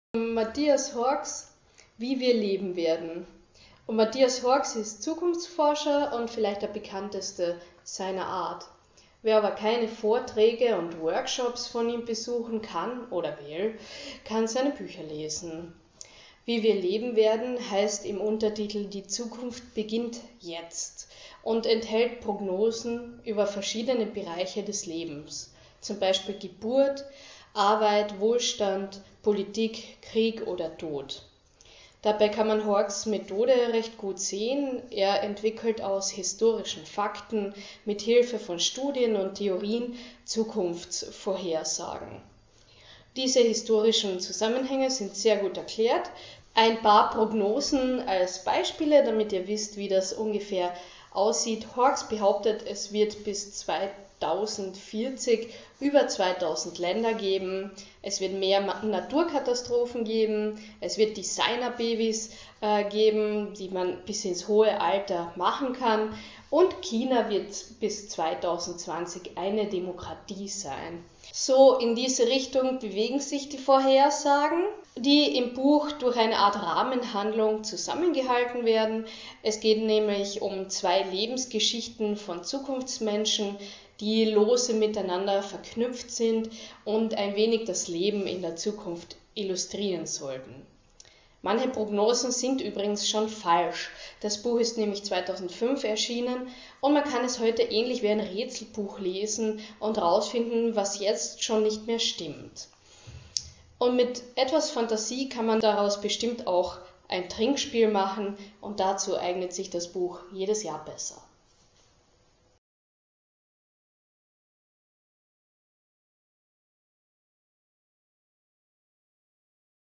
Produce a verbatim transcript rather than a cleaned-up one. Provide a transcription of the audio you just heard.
Matthias Horks, wie wir leben werden. Und Matthias Horks ist Zukunftsforscher und vielleicht der bekannteste seiner Art. Wer aber keine Vorträge und Workshops von ihm besuchen kann oder will, kann seine Bücher lesen. Wie wir leben werden heißt im Untertitel Die Zukunft beginnt jetzt und enthält Prognosen über verschiedene Bereiche des Lebens, zum Beispiel Geburt, Arbeit, Wohlstand, Politik, Krieg oder Tod. Dabei kann man Horks Methode recht gut sehen. Er entwickelt aus historischen Fakten mit Hilfe von Studien und Theorien Zukunftsvorhersagen. Diese historischen Zusammenhänge sind sehr gut erklärt. Ein paar Prognosen als Beispiele, damit ihr wisst, wie das ungefähr aussieht. Horks behauptet, es wird bis zweitausendvierzig über zweitausend Länder geben, es wird mehr Naturkatastrophen geben, es wird Designerbabys äh, geben, die man bis ins hohe Alter machen kann, und China wird bis zweitausendzwanzig eine Demokratie sein. So in diese Richtung bewegen sich die Vorhersagen, die im Buch durch eine Art Rahmenhandlung zusammengehalten werden. Es geht nämlich um zwei Lebensgeschichten von Zukunftsmenschen, die lose miteinander verknüpft sind und ein wenig das Leben in der Zukunft illustrieren sollten. Manche Prognosen sind übrigens schon falsch. Das Buch ist nämlich zweitausendfünf erschienen und man kann es heute ähnlich wie ein Rätselbuch lesen und herausfinden, was jetzt schon nicht mehr stimmt. Und mit etwas Fantasie kann man daraus bestimmt auch ein Trinkspiel machen und dazu eignet sich das Buch jedes Jahr besser.